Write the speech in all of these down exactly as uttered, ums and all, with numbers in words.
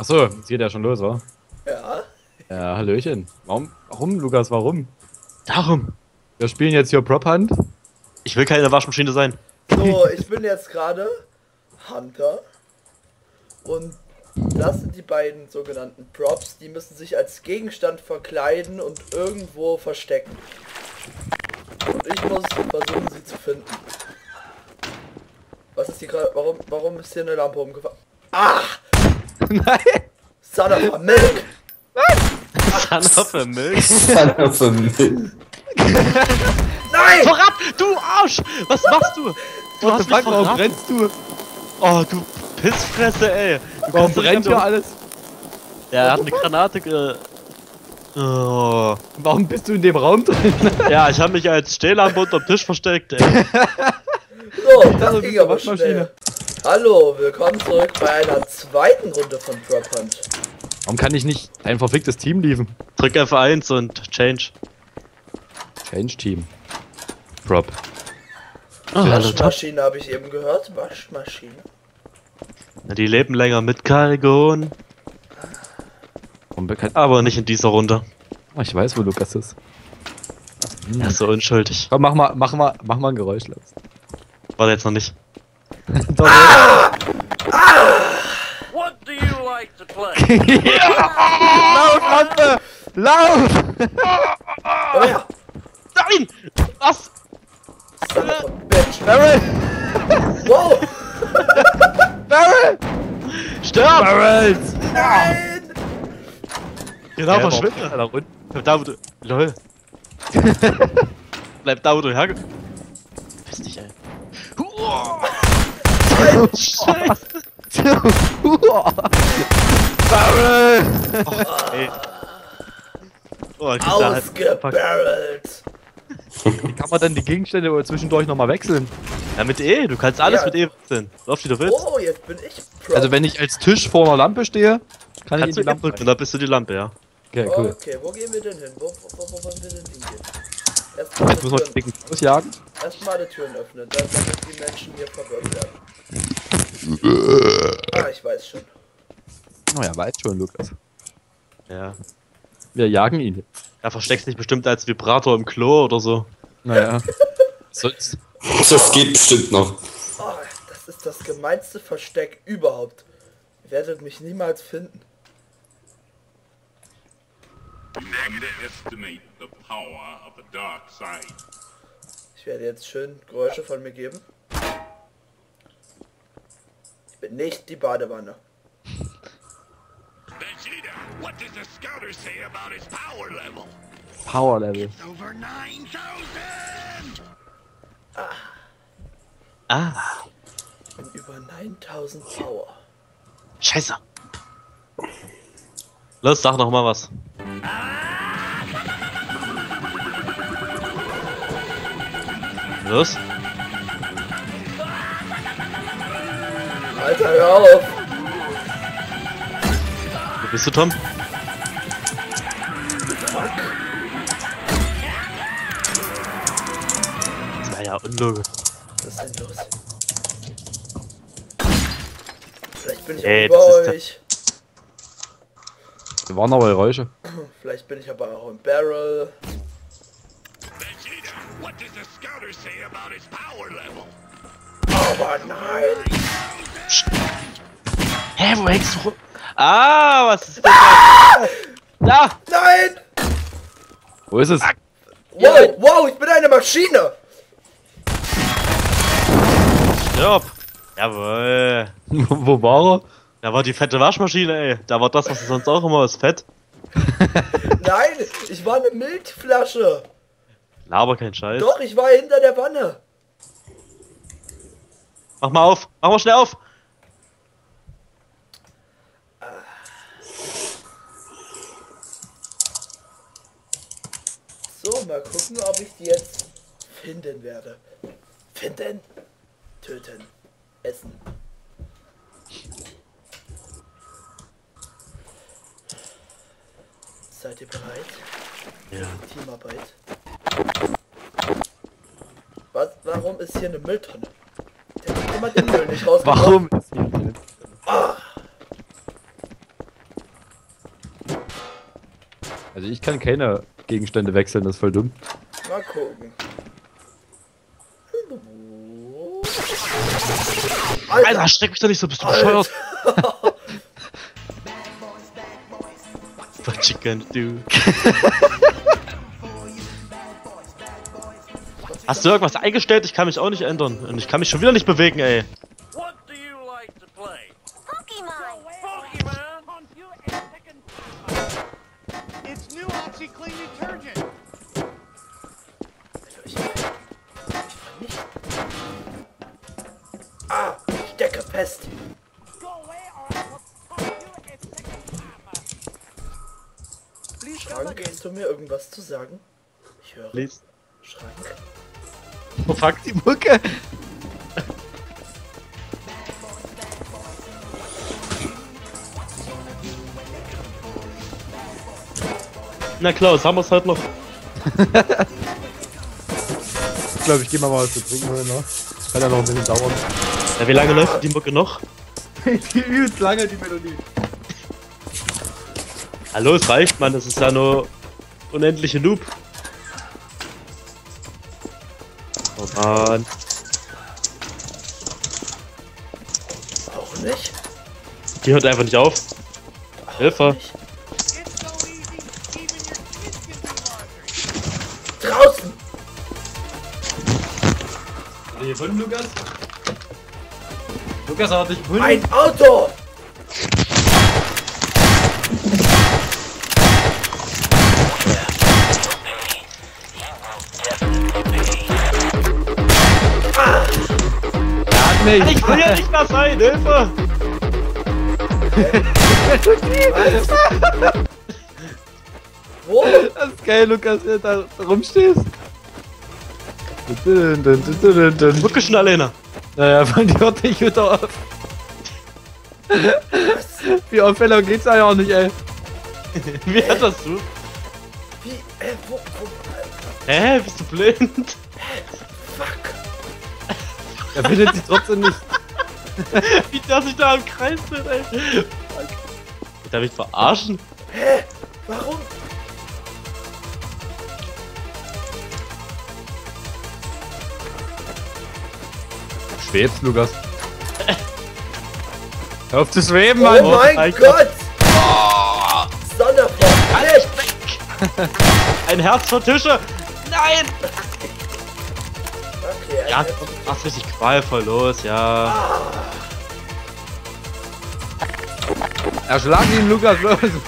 Achso, jetzt geht ja schon los, wa? Ja. Ja, Hallöchen. Warum, warum, Lukas, warum? Darum. Wir spielen jetzt hier Prop Hunt. Ich will keine Waschmaschine sein. So, ich bin jetzt gerade Hunter. Und das sind die beiden sogenannten Props. Die müssen sich als Gegenstand verkleiden und irgendwo verstecken. Und ich muss versuchen, sie zu finden. Was ist die gerade? Warum, warum ist hier eine Lampe umgefahren? Ah! Nein! Son of a Milk! Son of a Milk. Son of a Milk. Nein! Vorab, du Arsch! Was machst du? Du hast mich Warum verraten. brennst du? Oh, du Pissfresse, ey. Du Warum kannst doch brennt nicht hier einfach- alles? Ja, er hat eine Granate ge... Oh. Warum bist du in dem Raum drin? Ja, ich habe mich als Stehlampe unterm Tisch versteckt, ey. So, das Also, ging bist du aber Waschmaschine. schnell. Hallo, willkommen zurück bei einer zweiten Runde von Prop Hunt. Warum kann ich nicht ein verficktes Team lieben? Drück F eins und Change. Change Team. Prop. Oh, hallo, Tom. Waschmaschine habe ich eben gehört. Waschmaschine. Na, die leben länger mit Kalgon. Warum bekannt? Aber nicht in dieser Runde. Ah, ich weiß, wo Lukas ist. Er ist so unschuldig. Komm, mach mal, mach mal, mach mal ein Geräusch, Lars. War jetzt noch nicht. Doch, What do you like to play? Lauf, Lampe! Lauf! Komm her! Nein! Was? Son of a bitch! Barrel! Wow! Barrel! Stirb! Barrels! Nein! Genau, Ja, verschwinde! Da unten. Bleib da, wo du... Lol. Bleib da, wo du herge... Piss dich, ey. Scheiße! Barrel! Ey. Oh, dieser halt- Ausgebarrelt! Wie kann man denn die Gegenstände zwischendurch nochmal wechseln? Ja, mit E, du kannst alles Ja. mit E wechseln. Lauf, wie du willst. Oh, jetzt bin ich Prop. Also wenn ich als Tisch vor einer Lampe stehe, kann ich in Kannst die du Lampe drücken und dann bist du die Lampe, ja. Okay, cool. Okay, wo gehen wir denn hin? Wo, wo, wo, wo wollen wir denn hingehen? Erstmal Jetzt müssen wir alle, die Türen, Dicken ausjagen. erstmal alle Türen öffnen, dann- damit die Menschen hier verwirrt werden. Ah, ich weiß schon. Oh ja, weiß schon, Lukas. Ja. Wir jagen ihn. Da versteckst dich bestimmt als Vibrator im Klo oder so. Naja. Sonst. Das geht bestimmt noch. Oh, das ist das gemeinste Versteck überhaupt. Ihr werdet mich niemals finden. Underestimate the power of the dark side. Ich werde jetzt schön Geräusche von mir geben. Ich bin nicht die Badewanne. Vegeta, what does the scouter say about his power level? Power Level. Over nine thousand! Ah, Ich bin über neuntausend Power. scheiße. Los, sag noch mal was. Los. Alter, hör auf! Wo bist du, Tom? Das war ja unlogisch. Was ist denn los? Vielleicht bin ich Ey, auch über das ist euch. Wir waren aber Geräusche. Vielleicht bin ich aber auch im Barrel. Vegeta, what does the scouter say about his power level? Aber nein! Hä, wo hängst du rum? Ah, was ist das? Da! Nein! Wo ist es? Wow, wow, ich bin eine Maschine! Stirb! Jawohl! Wo war er? Da war die fette Waschmaschine, ey. Da war das, was du sonst auch immer ist, fett. Nein, ich war eine Milchflasche. Laber kein Scheiß. Doch, ich war hinter der Wanne. Mach mal auf! Mach mal schnell auf! So, mal gucken, ob ich die jetzt finden werde. Finden, töten, essen. Seid ihr bereit? Ja. Teamarbeit. Was? Warum ist hier eine Mülltonne? Der hat immer den Müll nicht rausgebracht. Warum ist hier drin? Ah. Also ich kann keine Gegenstände wechseln, das ist voll dumm. Mal gucken. Alter, schreck mich doch nicht so, bist du bescheuert? What you gonna do? Hast du irgendwas eingestellt? Ich kann mich auch nicht ändern. Und ich kann mich schon wieder nicht bewegen, ey. What do you like to play? Pokemon! Pokemon? It's new OxyClean detergent. Ah, stecke fest. Go away or I will punch you a second time. Please don't Schrank, again. hast du mir irgendwas zu sagen? Ich höre. Lies. Schrank. Oh fuck, die Mucke! Na klar, jetzt haben wir es halt noch. Ich glaube, ich gehe mal was zu trinken holen, ne? Kann ja noch ein bisschen dauern. Ja, wie lange läuft die Mucke noch? Die übelst lange, die Melodie. Hallo, es reicht, Mann, das ist ja nur unendliche Loop. Oh Mann. Auch nicht? Die hört einfach nicht auf. Hilfe. Nicht. It's so easy, even your kids can do laundry. Draußen! Hat er gefunden, Lukas? Lukas hat dich gefunden? Ein Auto! Er hat mich! Ich will ja nicht mehr sein, Hilfe! Wo? Das ist geil, Lukas, wie du da rumstehst. Dun, dun, dun, dun, dun, dun. Mucke schon alleine. Naja, von dir hört nicht wieder auf. Wie Aufhellung geht's ja auch nicht, ey. Wie hat das du? Wie? Äh, wo? wo? Hä, bist du blind? Fuck! Er findet sich trotzdem nicht. Wie das sich da im Kreis dreht, ey. Fuck. Darf ich verarschen? Hä? Warum? Schwebst, Lukas. Hör auf zu schweben, Oh Mann! mein mein Gott! Sonderform! Nicht! Ein Herz vor Tische! Nein! Okay, Ja, ein Herz. mach's richtig qualvoll los, ja. Erschlag ihn, Lukas, los! Mensch.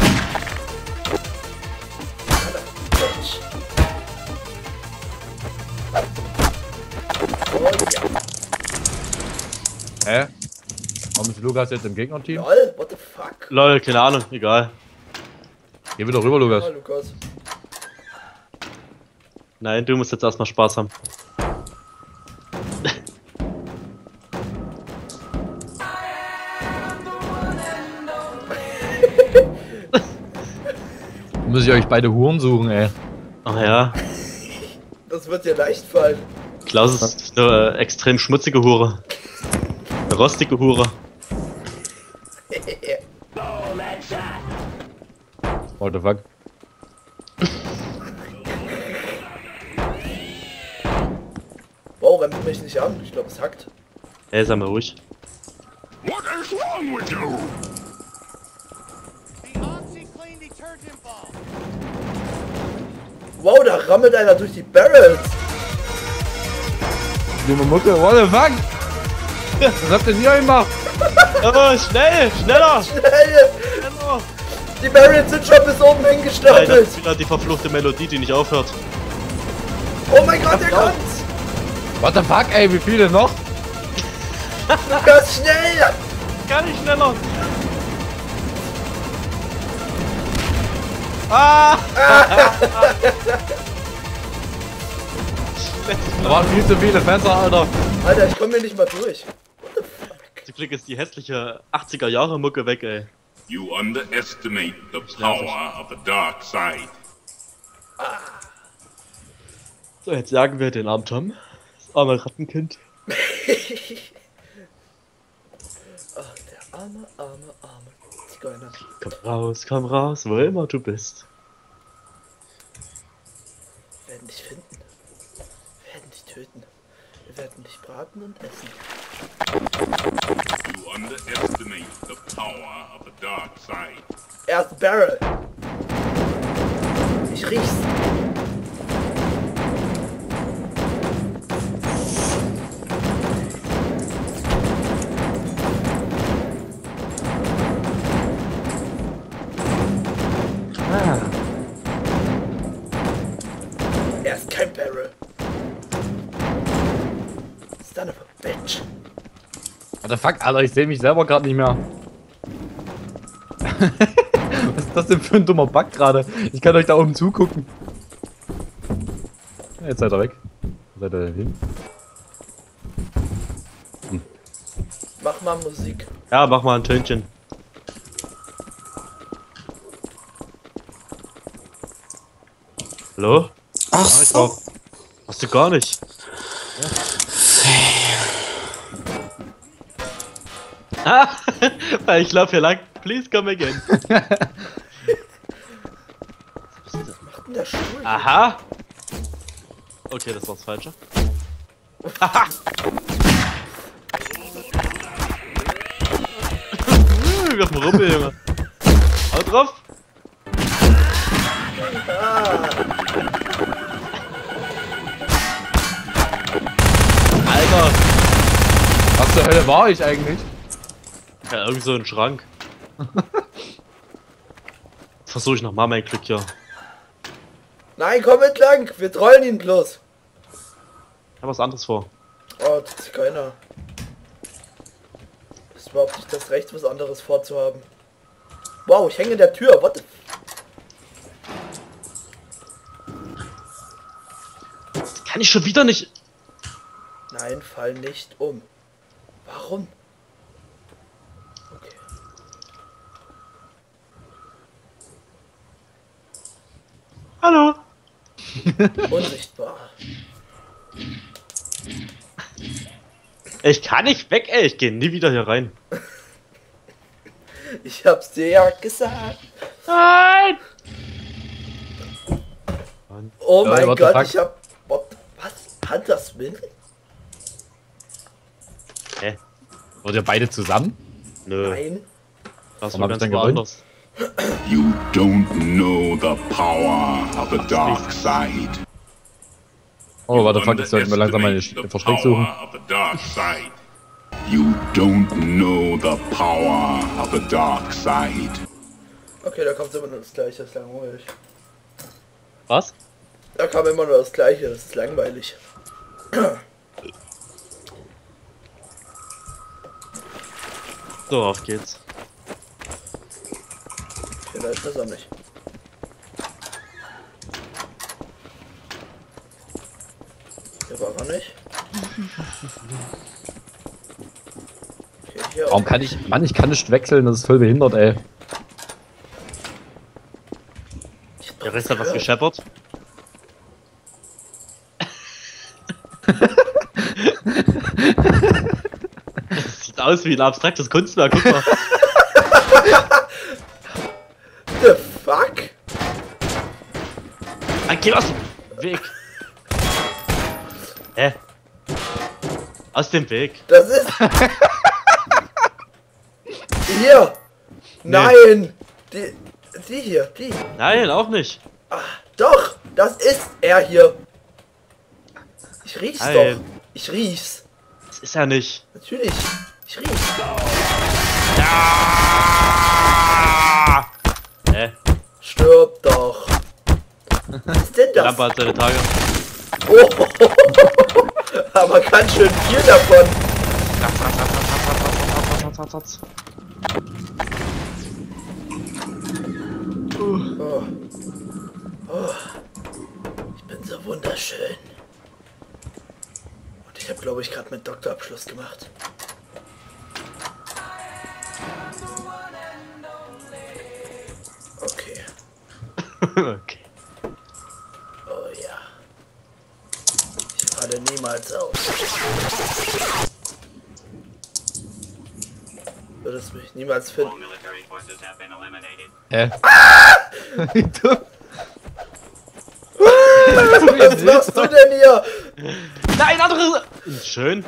Oh ja. Hä? Warum ist Lukas jetzt im Gegnerteam? Lol, what the fuck? Lol, keine Ahnung, egal. Geh wieder rüber, Lukas. Ah, Lukas. Nein, du musst jetzt erstmal Spaß haben. Muss ich euch beide Huren suchen, ey. Ach ja, Das wird dir leicht fallen. Klaus ist eine äh, extrem schmutzige Hure. Eine rostige Hure. What the fuck? Wow, rennt mich nicht an. Ich glaube, es hackt. Ey, sei mal ruhig. What is wrong with you? The OxyClean detergent ball. Wow, da rammelt einer durch die Barrels. Junge Mucke, what the fuck? Was habt ihr hier gemacht? Oh, schnell, schneller! Schnell! Schneller! Die Barrels sind schon bis oben Nein, das hingestapelt. ist wieder die verfluchte Melodie, die nicht aufhört. Oh mein Gott, der kommt! What the fuck, ey, wie viele noch? Lukas, schnell! Gar nicht schneller! Ah! Da waren viel zu viele Fenster, Alter. Alter, ich komme hier nicht mal durch. Zum Glück ist die hässliche achtziger Jahre Mucke weg, ey. You underestimate the power of the dark side. So, jetzt jagen wir den armen Tom. Das arme Rattenkind. Ach, der arme, arme, arme Zigeuner. Komm raus, komm raus, wo immer du bist. werden dich finden. Wir werden dich töten. Wir werden dich braten und essen. You underestimate the power of the dark side. Erst Barrel. Ich riech's. Ah. Er ist kein Barrel. Son of a bitch. What the fuck, Alter, ich sehe mich selber gerade nicht mehr. Was ist das denn für ein dummer Bug gerade? Ich kann euch da oben zugucken. Ja, jetzt seid ihr weg. Wo seid ihr denn hin? Hm. Mach mal Musik. Ja, mach mal ein Tönchen. Hallo? Ach Ah, ich so. auch. Hast du gar nicht. Ah, ich lauf hier lang. Please come again. Was macht denn der Stuhl? Aha. Okay, das war's Falsche. Haha. Wir haben Rumpel, Junge. Hau drauf. Alter. Was zur Hölle war ich eigentlich? Ja, irgend so ein Schrank. Versuche ich nochmal mein Glück hier. Nein, komm entlang. Wir trollen ihn bloß. Ich hab was anderes vor. Oh, das ist keiner. Das ist überhaupt nicht das Recht, was anderes vorzuhaben. Wow, ich hänge in der Tür. What the... Kann ich schon wieder nicht. Nein, fall nicht um. Warum? Okay. Hallo. Unsichtbar. Ich kann nicht weg, ey. Ich gehe nie wieder hier rein. Ich hab's dir ja gesagt. Nein. Oh Ja, mein what the Gott, fuck? ich hab... What? Was? Hunter Swin? Hä? Wollt ihr beide zusammen? Nö. Nein. Das Warum war hab ich ganz denn gewonnen? woanders. You don't know the power of the dark side. Oh, warte, fuck, jetzt sollten wir langsam mal Underestimate ein the Versteck suchen. power of the dark side. You don't know the power of the dark side. Okay, da kommt immer nur das Gleiche, das ist langweilig. Was? Da kam immer nur das Gleiche, das ist langweilig. So, auf geht's. Okay, da ist das auch nicht. Hier war er nicht. Okay, hier Warum auch. kann ich... Mann, ich kann nicht wechseln, das ist voll behindert, ey. Der Rest hat was gescheppert. Das sieht aus wie ein abstraktes Kunstwerk, guck mal. The fuck? Ah, geh aus dem Weg. Hä? Aus dem Weg. Das ist... Hier! Nein! Die, die hier, die. Nein, auch nicht. Ah, doch! Das ist er hier. Ich riech's Nein. doch. Ich riech's. Das ist er nicht. Natürlich. Ich riech's. Ja! Hä? Stirb doch. Was ist denn Die das? Lampe hat seine Tage. Oh, aber ganz schön viel davon. Oh. Oh. Ich bin so wunderschön. Und ich habe, glaube ich, gerade meinen Doktorabschluss gemacht. Okay. Okay. Oh ja. Ich falle niemals aus. Würdest mich niemals finden. Hä? Wie dumm. Was machst du denn hier? Nein, andere. Schön.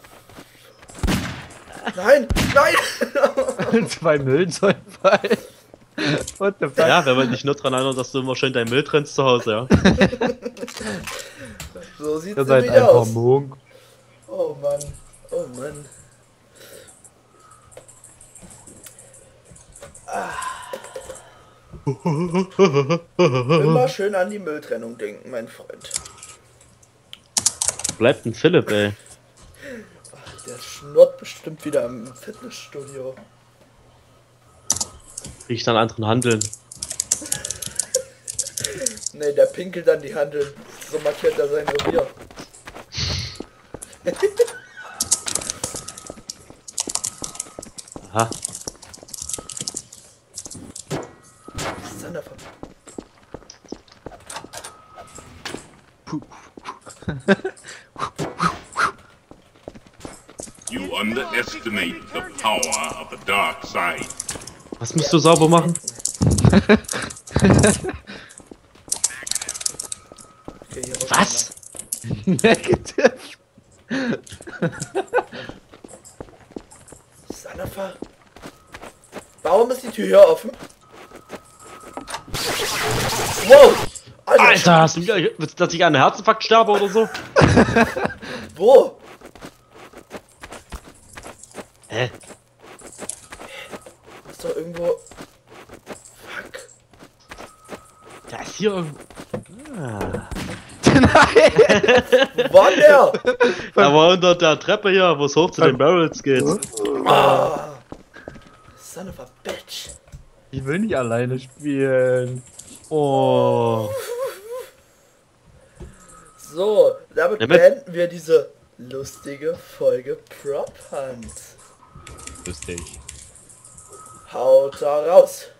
Nein, nein! Zwei Müllzeugen fallen. What the fuck? Ja, wenn man dich nur dran erinnert, dass du immer schön deinen Müll trennst zu Hause, ja. So sieht's Ihr seid nämlich einfach aus. Monk. Oh Mann, oh Mann. Immer schön an die Mülltrennung denken, mein Freund. Bleibt ein Philipp, ey. Der schnurrt bestimmt wieder im Fitnessstudio. Riecht an anderen Handeln. Ne, der pinkelt an die Handeln. So markiert er sein Revier. Aha. Was ist denn davon? You underestimate the power of the dark side. Was musst du sauber machen? Okay, hier muss Was? Negative. Sanafa? Warum ist die Tür hier offen? Wow! Alter, Alter, hast du wieder, willst du, dass ich an einem Herzinfarkt sterbe oder so? wo? Hä? Ist doch irgendwo... Fuck. Da ist hier irgendwo. Ah. Wo war der? Da war unter der Treppe hier, wo es hoch zu den Barrels geht. Ah. Son of a bitch. Ich will nicht alleine spielen. Oh. So, damit Damit- beenden wir diese lustige Folge Prop Hunt. Lustig. Haut da raus.